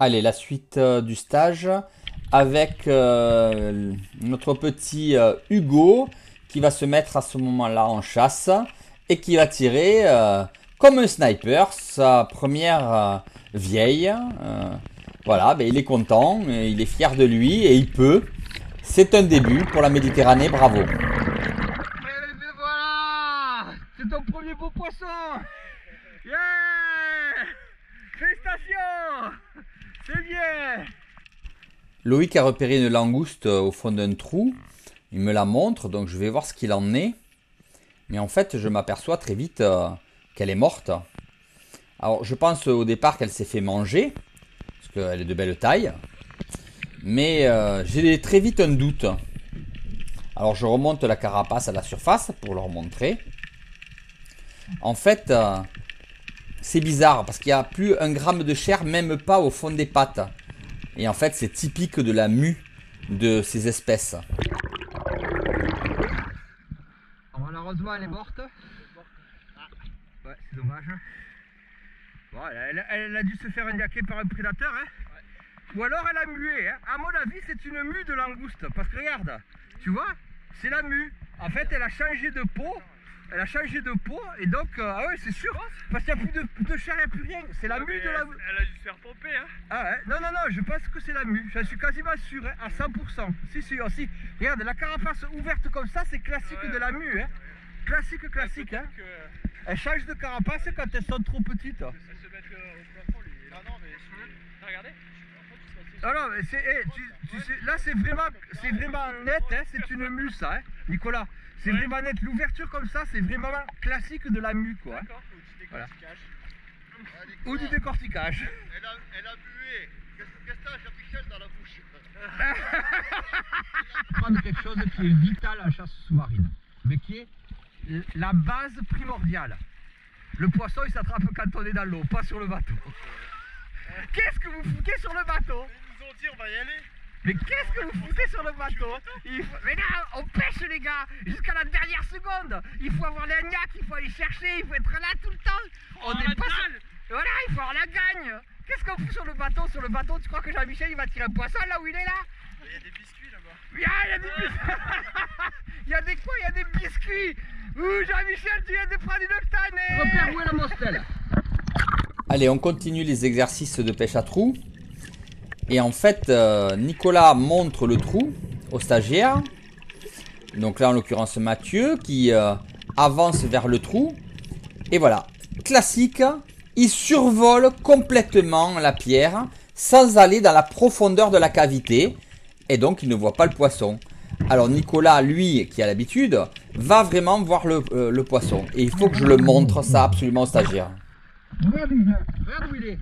Allez, la suite du stage avec notre petit Hugo qui va se mettre à ce moment-là en chasse et qui va tirer comme un sniper sa première vieille. Voilà, ben, il est content, il est fier de lui et il peut. C'est un début pour la Méditerranée, bravo. Et voilà, c'est ton premier beau poisson. Yeah, félicitations, c'est bien. Loïc a repéré une langouste au fond d'un trou. Il me la montre, donc je vais voir ce qu'il en est. Mais en fait, je m'aperçois très vite qu'elle est morte. Alors, je pense au départ qu'elle s'est fait manger, parce qu'elle est de belle taille. Mais j'ai très vite un doute. Alors, je remonte la carapace à la surface pour leur montrer. En fait, c'est bizarre, parce qu'il n'y a plus un gramme de chair, même pas au fond des pattes. Et en fait, c'est typique de la mue de ces espèces. Malheureusement, elle est morte. Ouais, c'est dommage. Bon, elle a dû se faire indiquer par un prédateur. Hein. Ouais. Ou alors elle a mué. Hein. À mon avis, c'est une mue de langouste. Parce que regarde, tu vois, c'est la mue. En fait, elle a changé de peau. Elle a changé de peau et donc, ah ouais, c'est sûr, parce qu'il n'y a plus de chair, il n'y a plus rien. C'est la mue de la... Elle a dû se faire pomper, hein. Ah ouais, non, je pense que c'est la mue. J'en suis quasiment sûr, hein, à 100%. Si, aussi. Regarde, la carapace ouverte comme ça, c'est classique de la mue, hein. Classique, hein. Elles changent de carapace quand elles sont trop petites. Ça se met au plafond, lui. Ah non, mais t'as regardé? Ah non, mais c'est, tu sais, là c'est vraiment net, hein, c'est une mue ça, hein, Nicolas. C'est vraiment net, l'ouverture comme ça, c'est vraiment classique de la mue, quoi. D'accord, ou du décortiquage. Voilà. Ou du décortiquage. Elle a bué. Qu'est-ce que t'as, Jean-Michel, dans la bouche? Prendre quelque chose qui est vital en chasse sous-marine, mais qui est la base primordiale. Le poisson, il s'attrape quand on est dans l'eau, pas sur le bateau. Qu'est-ce que vous foutez sur le bateau? Ils nous ont dit, on va y aller. Mais qu'est-ce que vous foutez sur le bateau? Mais non, on pêche les gars, jusqu'à la dernière seconde. Il faut avoir les agnacs, il faut aller chercher, il faut être là tout le temps. On n'est pas... Voilà, il faut avoir la gagne. Qu'est-ce qu'on fout sur le bateau? Sur le bateau, tu crois que Jean-Michel il va tirer un poisson là où il est là? Il y a des biscuits là-bas. Il y a des biscuits. Il y a des quoi? Il y a des biscuits. Ouh, Jean-Michel, tu viens de prendre une octane. Repère où est la mostelle? Allez, on continue les exercices de pêche à trous. Et en fait, Nicolas montre le trou au stagiaire. Donc là, en l'occurrence, Mathieu qui avance vers le trou. Et voilà, classique, il survole complètement la pierre sans aller dans la profondeur de la cavité. Et donc, il ne voit pas le poisson. Alors Nicolas, lui, qui a l'habitude, va vraiment voir le poisson. Et il faut que je le montre ça absolument au stagiaire. Regarde où il est.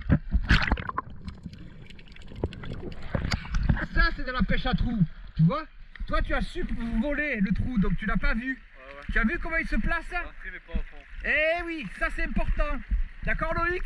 Ça, c'est de la pêche à trous, tu vois. Toi, tu as su voler le trou, donc tu l'as pas vu. Ouais. Tu as vu comment il se place? Rentrer, mais pas au fond. Eh oui, ça c'est important. D'accord, Loïc?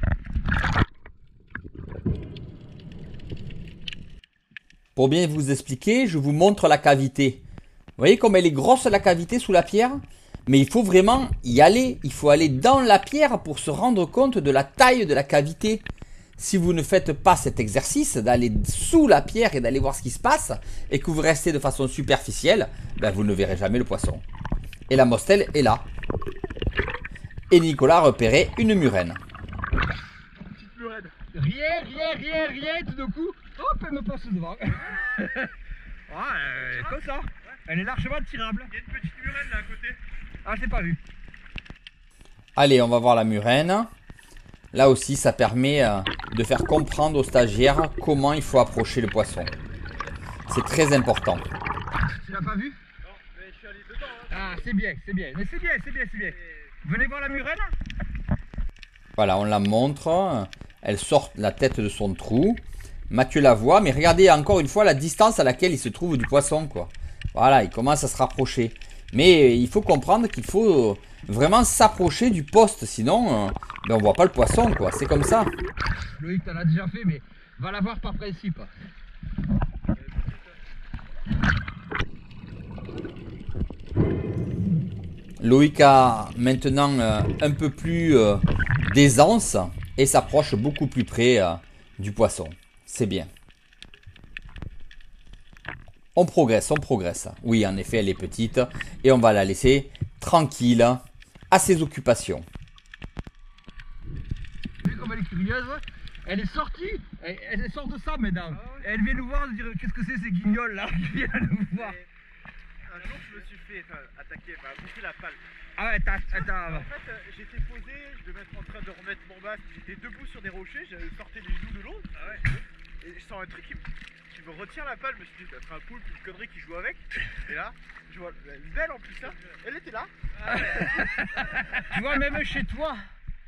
Pour bien vous expliquer, je vous montre la cavité. Vous voyez comme elle est grosse la cavité sous la pierre? Mais il faut vraiment y aller. Il faut aller dans la pierre pour se rendre compte de la taille de la cavité. Si vous ne faites pas cet exercice d'aller sous la pierre et d'aller voir ce qui se passe et que vous restez de façon superficielle, ben vous ne verrez jamais le poisson. Et la mostelle est là. Et Nicolas a repéré une murène. Petite murène. Rien, tout d'un coup, hop, elle me passe devant. Comme ça. Elle est largement tirable. Il y a une petite murène là à côté. Ah, je l'ai pas vu. Allez, on va voir la murène. Là aussi, ça permet de faire comprendre aux stagiaires comment il faut approcher le poisson. C'est très important. Tu l'as pas vu? Non, mais je suis allé dedans. Hein. Ah, c'est bien. Mais c'est bien. Venez voir la murène. Voilà, on la montre. Elle sort la tête de son trou. Mathieu la voit, mais regardez encore une fois la distance à laquelle il se trouve du poisson, quoi. Voilà, il commence à se rapprocher. Mais il faut comprendre qu'il faut vraiment s'approcher du poste, sinon ben on voit pas le poisson, quoi. C'est comme ça. Loïc, t'en as déjà fait, mais va la voir par principe. Loïc a maintenant un peu plus d'aisance et s'approche beaucoup plus près du poisson. C'est bien. On progresse, on progresse. Oui, en effet, elle est petite. Et on va la laisser tranquille à ses occupations. Vous voyez comme elle est curieuse? Elle est sortie, elle sort de ça maintenant. Elle vient nous voir et dire qu'est-ce que c'est ces guignols là qui viennent nous voir. Un jour, je me suis fait attaquer, bouffer la palme. Ah ouais, En fait, j'étais posé, je devais être en train de remettre mon masque, j'étais debout sur des rochers, j'avais sorti les genoux de l'autre. Et je sens un truc qui me retient la palme, je me suis dit, ça serait un poulpe, une connerie qui joue avec. Et là, je vois, elle est belle en plus, hein. Elle était là. Tu vois, même chez toi,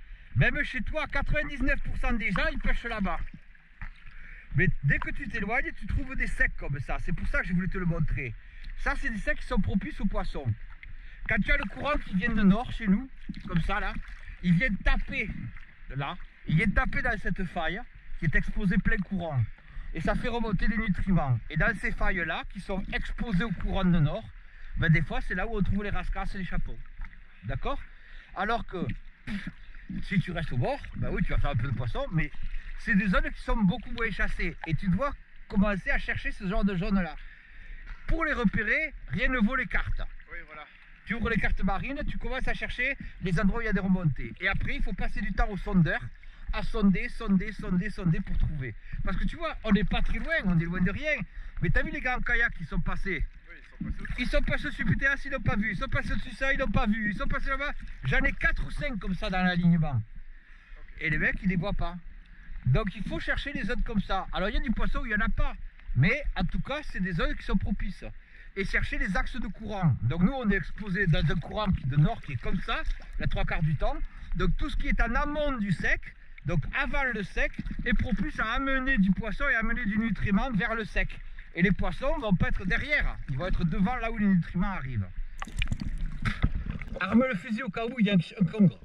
99% des gens ils pêchent là-bas. Mais dès que tu t'éloignes, tu trouves des secs comme ça. C'est pour ça que je voulais te le montrer. Ça, c'est des secs qui sont propices aux poissons. Quand tu as le courant qui vient de nord chez nous, comme ça là, il vient taper là, il vient taper dans cette faille qui est exposée plein courant. Et ça fait remonter les nutriments. Et dans ces failles-là, qui sont exposées au courant de nord, ben des fois c'est là où on trouve les rascasses et les chapons. D'accord? Alors que si tu restes au bord, ben oui, tu vas faire un peu de poisson, mais c'est des zones qui sont beaucoup moins chassées. Et tu dois commencer à chercher ce genre de zones-là. Pour les repérer, rien ne vaut les cartes. Oui, voilà. Tu ouvres les cartes marines, tu commences à chercher les endroits où il y a des remontées. Et après, il faut passer du temps au sondeur, à sonder pour trouver. Parce que tu vois, on n'est pas très loin, on est loin de rien. Mais tu as vu les gars en kayak qui sont passés? Oui, ils sont passés sur PTS, ils n'ont pas vu. Ils sont passés sur ça, ils n'ont pas vu. Ils sont passés là-bas. J'en ai 4 ou 5 comme ça dans l'alignement. Et les mecs, ils ne les voient pas. Donc il faut chercher les zones comme ça. Alors il y a du poisson où il n'y en a pas. Mais en tout cas, c'est des zones qui sont propices. Et chercher les axes de courant. Donc nous, on est exposé dans un courant de nord qui est comme ça, la 3/4 du temps. Donc tout ce qui est en amont du sec, donc avant le sec, est propice à amener du poisson et à amener du nutriment vers le sec. Et les poissons vont pas être derrière, ils vont être devant là où les nutriments arrivent. Arme le fusil au cas où il y a un congre.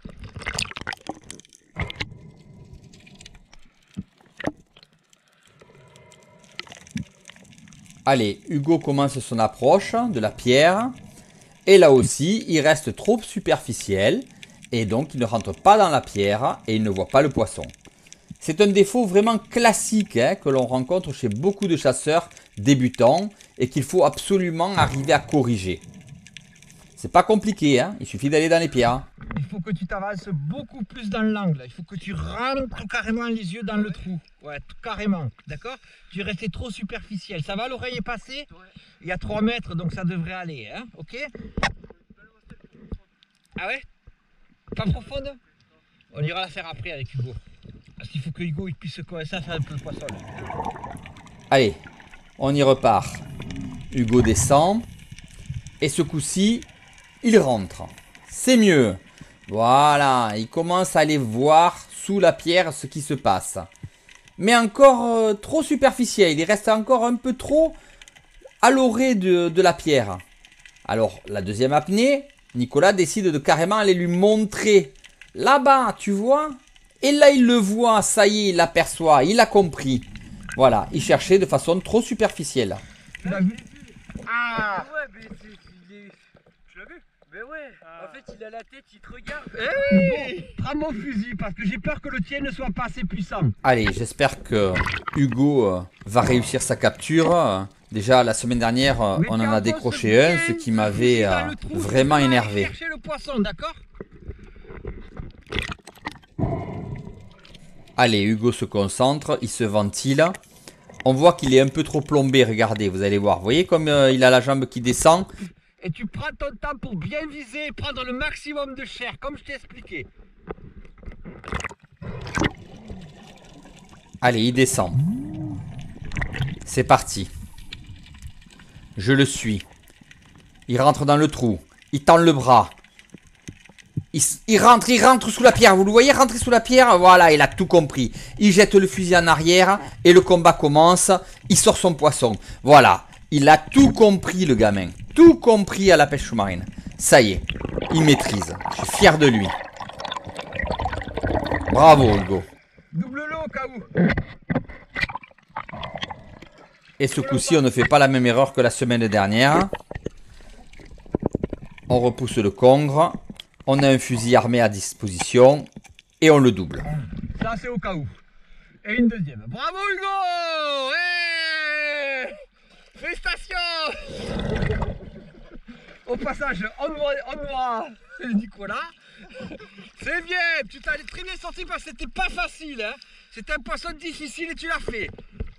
Allez, Hugo commence son approche de la pierre. Et là aussi, il reste trop superficiel. Et donc, il ne rentre pas dans la pierre et il ne voit pas le poisson. C'est un défaut vraiment classique que l'on rencontre chez beaucoup de chasseurs débutants et qu'il faut absolument arriver à corriger. C'est pas compliqué, il suffit d'aller dans les pierres. Il faut que tu t'avances beaucoup plus dans l'angle. Il faut que tu rentres carrément les yeux dans le trou. Ouais, carrément. D'accord? Tu es resté trop superficiel. Ça va, l'oreille est passée? Il y a 3 mètres, donc ça devrait aller. Ok? Ah ouais? Pas profonde? On ira la faire après avec Hugo. Parce qu'il faut que Hugo il puisse commencer à faire un peu de poisson. Là. Allez, on y repart. Hugo descend. Et ce coup-ci, il rentre. C'est mieux. Voilà, il commence à aller voir sous la pierre ce qui se passe. Mais encore trop superficiel. Il reste encore un peu trop à l'orée de la pierre. Alors, la deuxième apnée, Nicolas décide de carrément aller lui montrer. Là-bas, tu vois? Et là, il le voit. Ça y est, il l'aperçoit. Il a compris. Voilà, il cherchait de façon trop superficielle. Tu l'as vu? Ah ouais, mais tu l'as vu? Mais ouais, en fait il a la tête, il te regarde. Hey, prends mon fusil parce que j'ai peur que le tien ne soit pas assez puissant. Allez, j'espère que Hugo va réussir sa capture. Déjà, la semaine dernière, on en a décroché un, ce qui m'avait vraiment énervé. Chercher le poisson, d'accord? Allez, Hugo se concentre, il se ventile. On voit qu'il est un peu trop plombé, regardez, vous allez voir. Vous voyez comme il a la jambe qui descend? Et tu prends ton temps pour bien viser et prendre le maximum de chair, comme je t'ai expliqué. Allez, il descend. C'est parti. Je le suis. Il rentre dans le trou. Il tend le bras. Il rentre sous la pierre. Vous le voyez rentrer sous la pierre? Voilà, il a tout compris. Il jette le fusil en arrière et le combat commence. Il sort son poisson. Voilà, il a tout compris le gamin. Tout compris à la pêche sous-marine. Ça y est, il maîtrise. Je suis fier de lui. Bravo Hugo. Double-le au cas où. Et ce coup-ci, on ne fait pas la même erreur que la semaine dernière. On repousse le congre. On a un fusil armé à disposition. Et on le double. Ça c'est au cas où. Et une deuxième. Bravo Hugo! Hey, félicitations! Au passage, on voit Nicolas. C'est bien, tu t'es très bien sorti parce que c'était pas facile. Hein. C'était un poisson difficile et tu l'as fait.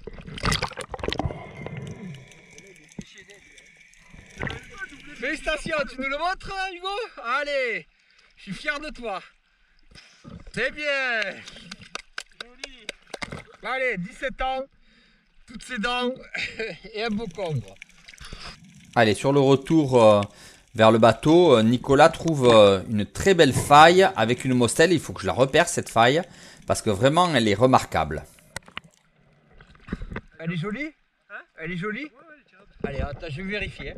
Félicitations, tu nous le montres Hugo? Allez, je suis fier de toi. C'est bien. Joli. Allez, 17 ans, toutes ses dents et un beau congre. Allez, sur le retour vers le bateau, Nicolas trouve une très belle faille avec une mostelle. Il faut que je la repère cette faille parce que vraiment elle est remarquable. Elle est jolie? Hein? Elle est jolie? Ouais, ouais, tiens. Allez, attends, je vais vérifier.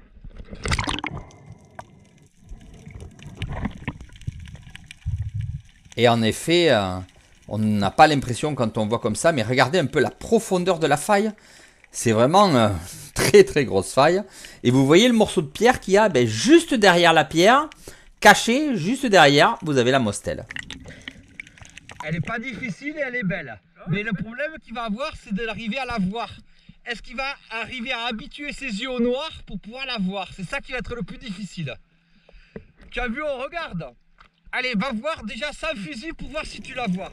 Et en effet, on n'a pas l'impression quand on voit comme ça, mais regardez un peu la profondeur de la faille. C'est vraiment très très grosse faille. Et vous voyez le morceau de pierre qu'il y a juste derrière la pierre, caché juste derrière, vous avez la mostelle. Elle n'est pas difficile et elle est belle. Mais le problème qu'il va avoir, c'est de l'arriver à la voir. Est-ce qu'il va arriver à habituer ses yeux au noir pour pouvoir la voir? C'est ça qui va être le plus difficile. Tu as vu, on regarde. Allez, va voir déjà sans fusil pour voir si tu la vois.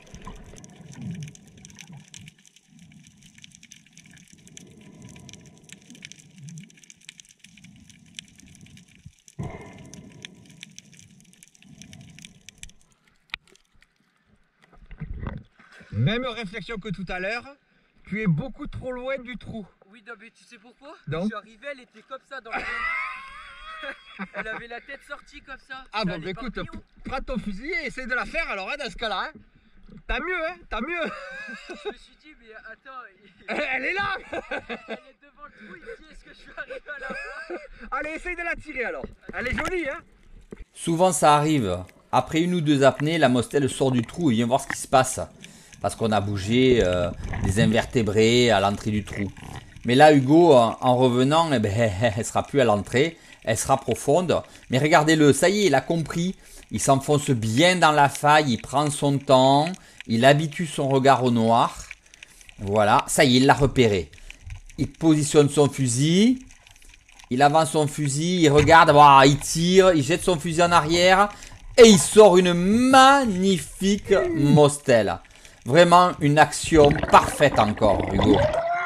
Même réflexion que tout à l'heure, tu es beaucoup trop loin du trou. Oui, non, mais tu sais pourquoi? Non. Je suis arrivé, elle était comme ça dans le Elle avait la tête sortie comme ça. Ah Ça bon, allait bah écoute, par millions. prends ton fusil et essaye de la faire alors, hein, dans ce cas-là. Hein. T'as mieux, hein, t'as mieux. Je me suis dit, mais attends, Elle est là. elle est devant le trou, il me dit, est-ce que je suis arrivé à la voir? Allez, essaye de la tirer alors. Elle est jolie, hein. Souvent ça arrive, après une ou deux apnées, la mostelle sort du trou et vient voir ce qui se passe. Parce qu'on a bougé des invertébrés à l'entrée du trou. Mais là Hugo, en revenant, eh ben, elle sera plus à l'entrée, elle sera profonde. Mais regardez-le, ça y est, il a compris. Il s'enfonce bien dans la faille, il prend son temps, il habitue son regard au noir. Voilà, ça y est, il l'a repéré. Il positionne son fusil, il avance son fusil, il regarde, voilà, il tire, il jette son fusil en arrière et il sort une magnifique mostelle. Vraiment une action parfaite encore, Hugo.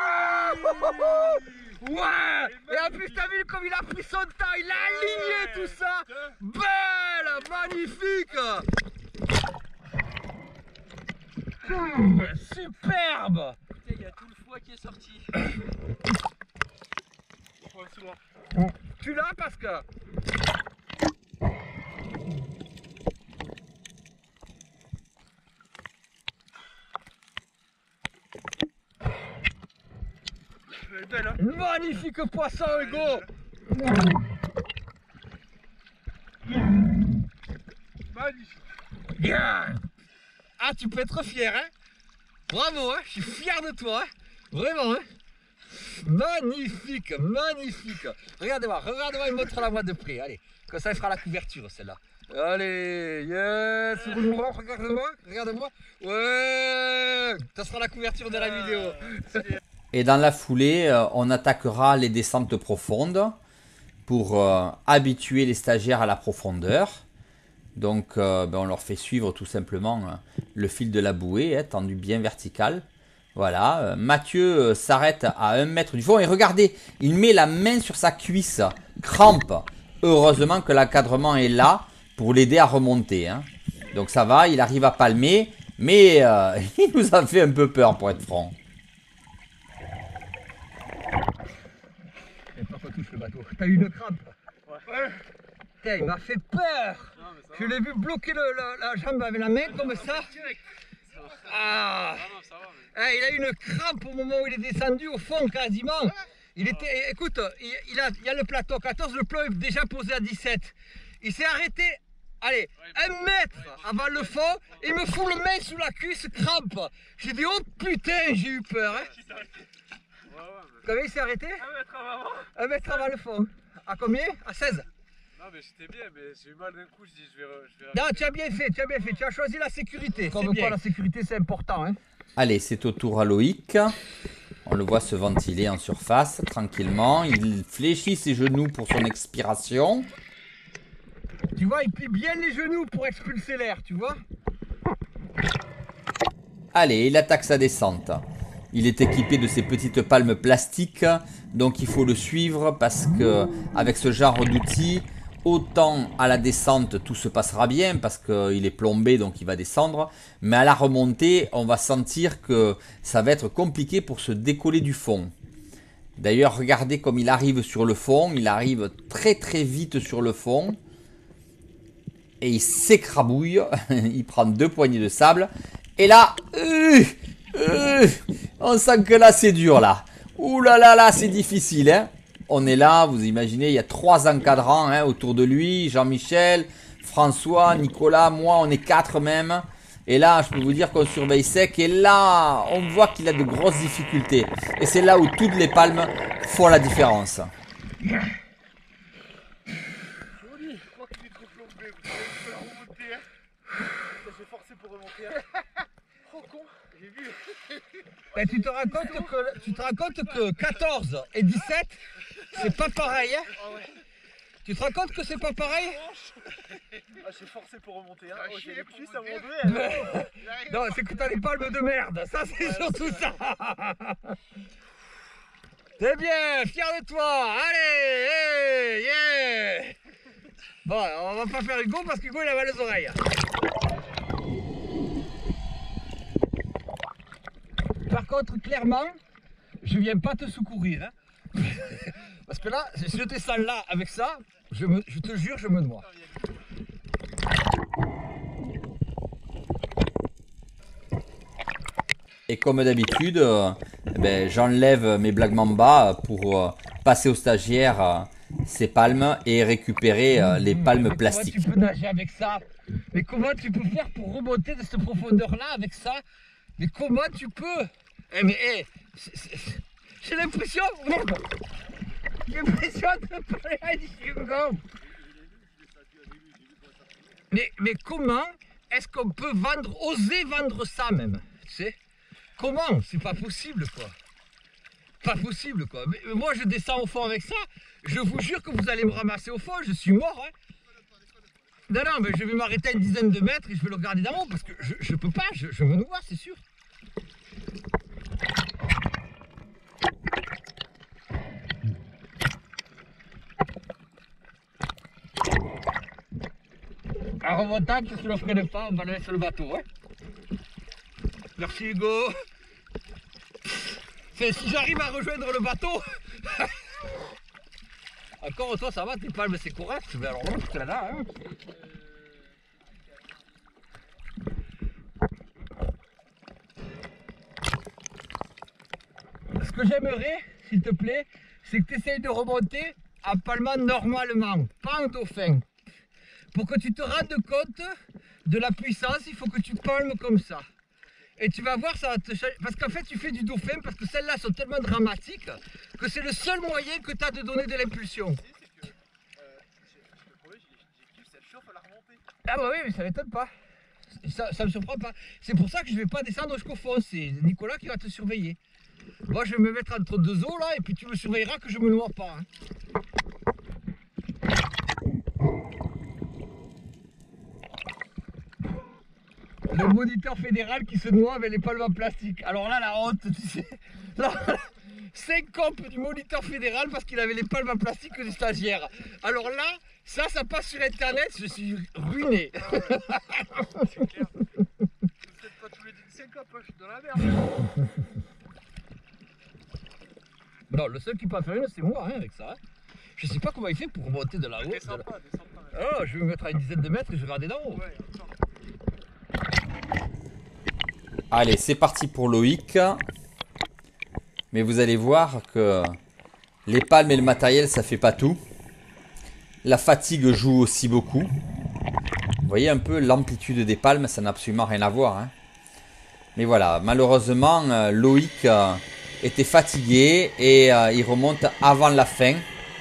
Ouais. Et en plus, t'as vu comme il a pris son temps, il a aligné tout ça. Belle, magnifique. Superbe. Putain, il y a tout le foie qui est sorti. Ouais, c'est loin. Tu l'as parce que... Elle est belle, hein. Magnifique poisson, Hugo. Magnifique. Bien. Ah, tu peux être fier, hein. Bravo, hein. Je suis fier de toi, hein. Vraiment, hein. Magnifique, magnifique. Regardez-moi, il montre-la-moi de près. Allez, comme ça, il fera la couverture, celle-là. Allez, yes. Regarde-moi, regarde-moi. Ouais. Ça sera la couverture de la vidéo. Et dans la foulée, on attaquera les descentes profondes pour habituer les stagiaires à la profondeur. Donc on leur fait suivre tout simplement le fil de la bouée, hein, tendu bien vertical. Voilà, Mathieu s'arrête à 1 mètre du fond et regardez, il met la main sur sa cuisse, crampe. Heureusement que l'encadrement est là pour l'aider à remonter. Hein. Donc ça va, il arrive à palmer, mais il nous a fait un peu peur pour être franc. Et pas qu'on touche le bateau. T'as eu une crampe. Ouais. Putain, il m'a fait peur. Non, mais ça Je l'ai vu bloquer la jambe avec la main comme ça. Ah. va. Non, ça va. Mais... Il a eu une crampe au moment où il est descendu au fond quasiment. Il était, écoute, il y a le plateau 14, le plomb est déjà posé à 17. Il s'est arrêté, allez, 1 mètre avant le fond. Il me fout le main sous la cuisse, crampe. J'ai dit, oh putain, j'ai eu peur. Hein. Combien il s'est arrêté? 1 mètre avant. 1 mètre avant le fond. À combien? À 16. Non, mais j'étais bien, mais j'ai eu mal d'un coup. Je dis, je vais Non, tu as bien fait, tu as choisi la sécurité. Comme quoi la sécurité c'est important. Hein. Allez, c'est au tour à Loïc. On le voit se ventiler en surface, tranquillement. Il fléchit ses genoux pour son expiration. Tu vois, il plie bien les genoux pour expulser l'air, tu vois. Allez, il attaque sa descente. Il est équipé de ces petites palmes plastiques, donc il faut le suivre parce que avec ce genre d'outils, autant à la descente tout se passera bien parce qu'il est plombé donc il va descendre, mais à la remontée on va sentir que ça va être compliqué pour se décoller du fond. D'ailleurs regardez comme il arrive sur le fond, il arrive très très vite sur le fond et il s'écrabouille, il prend 2 poignées de sable et là, on sent que là c'est dur là. Ouh là là là, c'est difficile hein. On est là, vous imaginez, il y a 3 encadrants hein, autour de lui. Jean-Michel, François, Nicolas, moi, on est 4 même. Et là, je peux vous dire qu'on surveille sec. Et là, on voit qu'il a de grosses difficultés. Et c'est là où toutes les palmes font la différence. Joli. Je crois qu'il est trop plombé. Vous allez remonter. J'ai forcé pour remonter. Trop con. J'ai vu. Ben, tu te rends compte que 14 et 17, c'est pas pareil, hein. Ah ouais. Tu te rends compte que c'est pas pareil? Ah, j'ai forcé pour remonter. Hein. Oh, j'ai les pour cuisses vous à mon dire. deux. Non, c'est que t'as des palmes de merde, ça c'est surtout ça. C'est bien, fier de toi, allez, hey, yeah. Bon, on va pas faire Hugo parce qu'Hugo il a mal aux oreilles. Par contre, clairement, je viens pas te secourir, hein. Parce que là, si je descends là avec ça, je te jure, je me noie. Et comme d'habitude, ben, j'enlève mes blagues mamba pour passer au stagiaire ces palmes et récupérer les palmes plastiques. Comment tu peux nager avec ça? Mais comment tu peux faire pour remonter de cette profondeur-là avec ça? Mais comment tu peux? Eh mais j'ai l'impression... Merde. J'ai l'impression de parler à Hugo. Mais comment est-ce qu'on peut oser vendre ça même? Tu sais? Comment? C'est pas possible quoi. Pas possible quoi. Mais moi je descends au fond avec ça, je vous jure que vous allez me ramasser au fond, je suis mort hein. Non non mais je vais m'arrêter à une dizaine de mètres et je vais le regarder d'en haut parce que je peux pas, je me noie c'est sûr. En remontant, si je ne le ferai pas, on va le mettre sur le bateau hein. Merci Hugo. Enfin, si j'arrive à rejoindre le bateau. Encore toi ça va, tes palmes c'est correct. Mais alors là, c'est là hein. Ce que j'aimerais, s'il te plaît, c'est que tu essayes de remonter en palmant normalement, pas en dauphin. Pour que tu te rendes compte de la puissance, il faut que tu palmes comme ça. Et tu vas voir, ça va te changer. Parce qu'en fait, tu fais du dauphin, parce que celles-là sont tellement dramatiques que c'est le seul moyen que tu as de donner de l'impulsion. Ah bah oui, mais ça m'étonne pas. Ça me surprend pas. C'est pour ça que je vais pas descendre jusqu'au fond. C'est Nicolas qui va te surveiller. Moi, je vais me mettre entre 2 eaux là, et puis tu me surveilleras que je me noie pas. Hein. Le moniteur fédéral qui se noie avec les palmes en plastique. Alors là, la honte, tu sais. Là, 5 compes du moniteur fédéral parce qu'il avait les palmes en plastique des stagiaires. Alors là, ça passe sur internet, je suis ruiné. C'est clair. Peut-être pas tous les 5 compes, je suis dans la merde. Non, le seul qui peut en faire une, c'est moi hein, avec ça. Hein. Je sais pas comment il fait pour remonter de là-haut. Descends pas. Oh, je vais me mettre à une dizaine de mètres et je vais regarder d'en haut. Ouais, encore. Allez, c'est parti pour Loïc. Mais vous allez voir que les palmes et le matériel, ça fait pas tout. La fatigue joue aussi beaucoup. Vous voyez un peu l'amplitude des palmes, ça n'a absolument rien à voir. Hein. Mais voilà, malheureusement, Loïc était fatigué et il remonte avant la fin.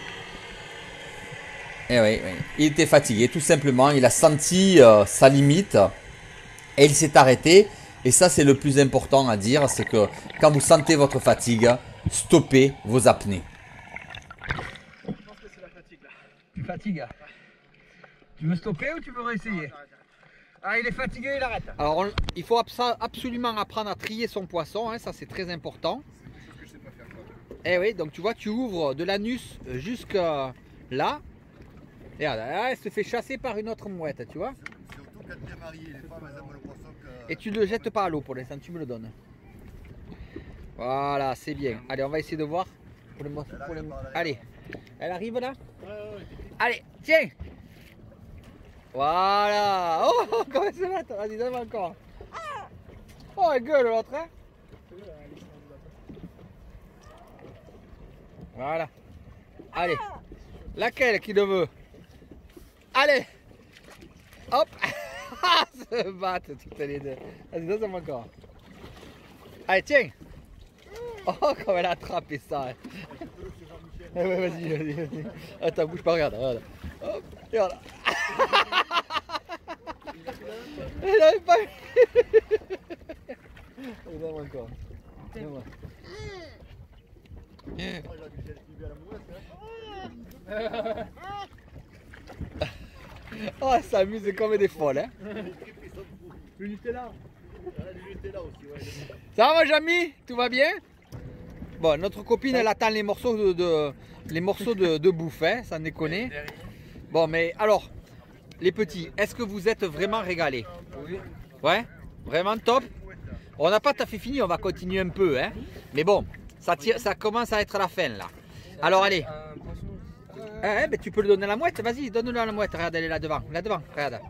Et oui, il était fatigué, tout simplement. Il a senti sa limite et il s'est arrêté. Et ça, c'est le plus important à dire, c'est que quand vous sentez votre fatigue, stoppez vos apnées. Je pense que c'est la fatigue là. Tu fatigues. Tu veux stopper ou tu veux réessayer? Ah, il est fatigué, il arrête. Alors, il faut absolument apprendre à trier son poisson, hein, ça c'est très important. C'est quelque chose que je sais pas faire quoi. Eh oui, donc tu vois, tu ouvres de l'anus jusqu'à là. Et regarde, là, elle se fait chasser par une autre mouette, tu vois. Surtout quand tu es marié, les femmes elles aiment le poisson que... Et tu ne le jettes pas à l'eau pour l'instant, tu me le donnes. Voilà, c'est bien. Allez, on va essayer de voir. Allez, elle arrive là? Allez, tiens! Voilà! Oh, comment elle se bat? Vas-y, donne-moi encore. Oh, elle gueule l'autre, hein? Voilà. Allez. Laquelle qui le veut? Allez! Hop! Se battent toutes les deux. Vas-y, donne-moi encore. Allez, tiens! Oh, comme elle a attrapé ça! Hein. Ah ouais, vas-y. Attends, bouge pas, regarde. Hop, regarde. Il n'avait pas eu. Donne-moi encore. Donne-moi. Oh, elle s'amuse comme des folles, hein. Le Nutella. Ça va, mon Jamy? Tout va bien? Bon, notre copine, elle attend les morceaux de bouffe, hein, sans déconner. Bon, mais alors, les petits, est-ce que vous êtes vraiment régalés? Oui. Ouais? Vraiment top? On n'a pas tout à fait fini, on va continuer un peu, hein. Mais bon, ça commence à être la fin, là. Alors, allez. Ben, tu peux le donner à la mouette, vas-y, donne-le à la mouette. Regarde, elle est là devant, regarde.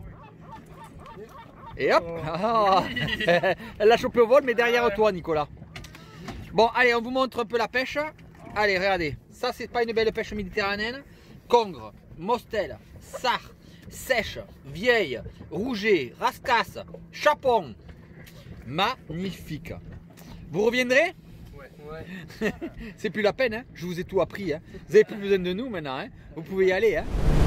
Et hop, oh. Elle l'a chopé au vol, mais derrière toi, Nicolas. Bon, allez, on vous montre un peu la pêche. Allez, regardez, ça c'est pas une belle pêche méditerranéenne. Congre, mostel, sard, sèche, vieille, rouget, rascasse, chapon. Magnifique. Vous reviendrez? Ouais. C'est plus la peine, hein. Je vous ai tout appris, hein. Vous n'avez plus besoin de nous maintenant, hein. Vous pouvez y aller, hein.